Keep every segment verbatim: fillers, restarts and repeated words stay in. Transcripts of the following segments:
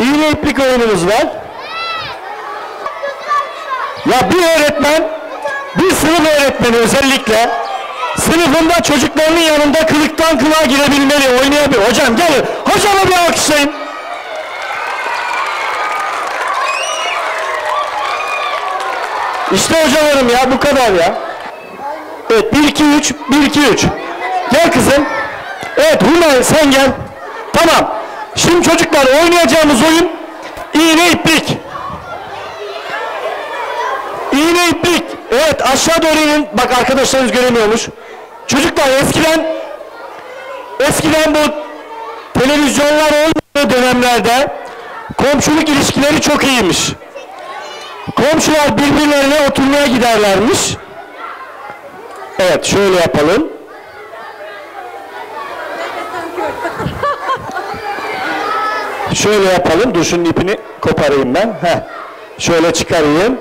İğne iplik oyunumuz var. Ya bir öğretmen, bir sınıf öğretmeni özellikle sınıfında çocuklarının yanında kılıktan kılığa girebilmeli, oynayabilir. Hocam gelin, hocama bir alkışlayın. İşte hocalarım ya, bu kadar ya. Evet, bir iki üç, bir iki üç. Gel kızım. Evet, Hümay sen gel. Tamam. Şimdi çocuklar oynayacağımız oyun iğne iplik. İğne iplik. Evet, aşağı doğru inin. Bak arkadaşlarınız göremiyormuş. Çocuklar eskiden eskiden bu televizyonlar olmadığı dönemlerde komşuluk ilişkileri çok iyiymiş. Komşular birbirlerine oturmaya giderlermiş. Evet, şöyle yapalım. Şöyle yapalım. Dur şunun ipini koparayım ben. Heh. Şöyle çıkarayım.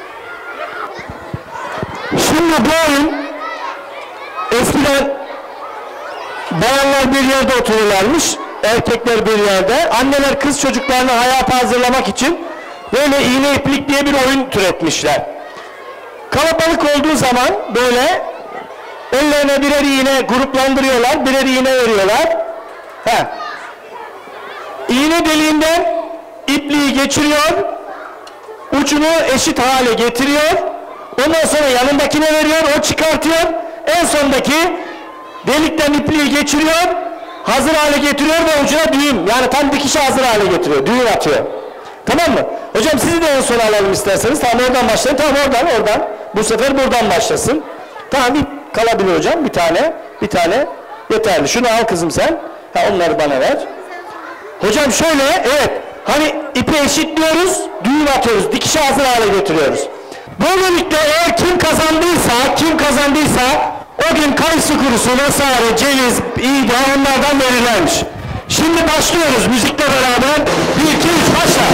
Şimdi bu oyun eskiden bayanlar bir yerde otururlarmış. Erkekler bir yerde. Anneler kız çocuklarını hayata hazırlamak için böyle iğne iplik diye bir oyun türetmişler. Kalabalık olduğu zaman böyle ellerine birer iğne gruplandırıyorlar, birer iğne veriyorlar. Heh. İğne deliğinden ipliği geçiriyor, ucunu eşit hale getiriyor, ondan sonra yanındakine veriyor, o çıkartıyor, en sondaki delikten ipliği geçiriyor, hazır hale getiriyor ve ucuna düğüm, yani tam dikişe hazır hale getiriyor, düğüm atıyor. Tamam mı? Hocam sizi de en sona alalım isterseniz. Tamam, oradan başlayın. Tamam, oradan, oradan. Bu sefer buradan başlasın. Tamam, ip kalabilir hocam. Bir tane, bir tane yeterli. Şunu al kızım sen. Ha, onları bana ver. Hocam şöyle, evet. Hani ipi eşitliyoruz, düğüm atıyoruz. Dikişe hazır hale getiriyoruz. Böylelikle eğer kim kazandıysa, kim kazandıysa o gün kayısı kurusu vesaire, ceviz, iğde onlardan verirlermiş. Şimdi başlıyoruz müzikle beraber. Bir, iki, üç, başla.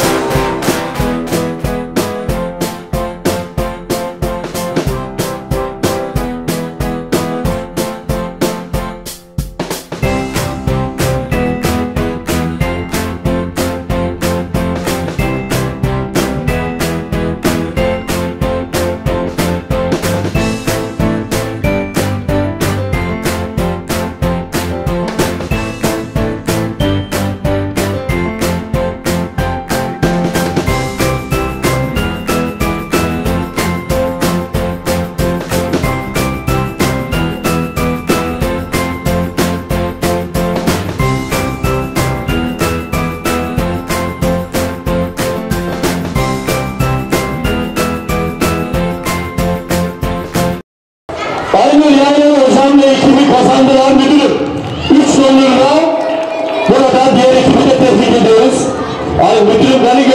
Aynur Yayın Hocam ve ekibi kazandılar müdürüm. Üç sonunda burada diğer ekibi de tebrik ediyoruz. Ay müdürüm beni